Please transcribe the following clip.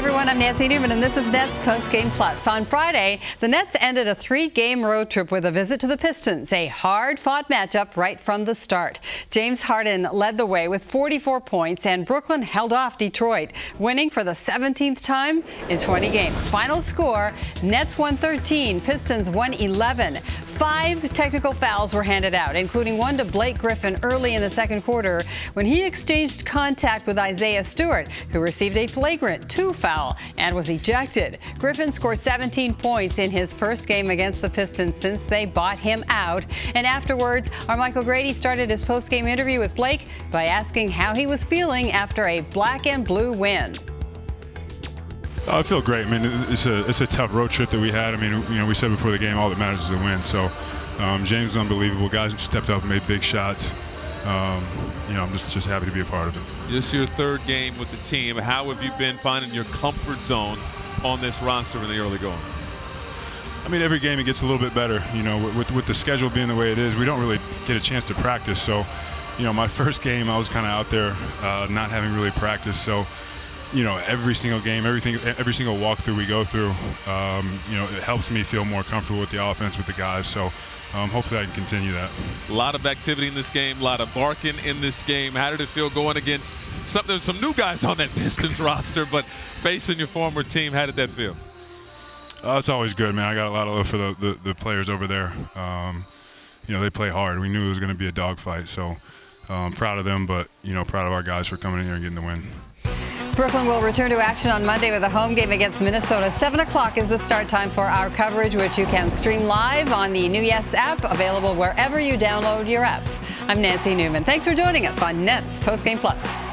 Everyone, I'm Nancy Newman, and this is Nets Postgame Plus. On Friday, the Nets ended a 3-game road trip with a visit to the Pistons, a hard-fought matchup right from the start. James Harden led the way with 44 points, and Brooklyn held off Detroit, winning for the 17th time in 20 games. Final score, Nets won 13, Pistons won 11. 5 technical fouls were handed out, including one to Blake Griffin early in the second quarter when he exchanged contact with Isaiah Stewart, who received a flagrant 2 foul and was ejected. Griffin scored 17 points in his first game against the Pistons since they bought him out. And afterwards, our Michael Grady started his post-game interview with Blake by asking how he was feeling after a black and blue win. I feel great. I mean, it's a tough road trip that we had. I mean, we said before the game, all that matters is the win. So James was unbelievable. Guys stepped up and made big shots. I'm just happy to be a part of it. This is your 3rd game with the team. How have you been finding your comfort zone on this roster in the early going? I mean, every game it gets a little bit better. With the schedule being the way it is, we don't really get a chance to practice. So, my first game, I was kind of out there not having really practiced. So, every single game, every single walkthrough we go through, it helps me feel more comfortable with the offense, with the guys. So hopefully I can continue that. A lot of activity in this game, a lot of barking in this game. How did it feel going against some new guys on that Pistons roster, but facing your former team? How did that feel? It's always good, man. I got a lot of love for the players over there. They play hard. We knew it was going to be a dogfight, so proud of them, but proud of our guys for coming in here and getting the win. Brooklyn will return to action on Monday with a home game against Minnesota. 7 o'clock is the start time for our coverage, which you can stream live on the new Yes app, available wherever you download your apps. I'm Nancy Newman. Thanks for joining us on Nets Postgame Plus.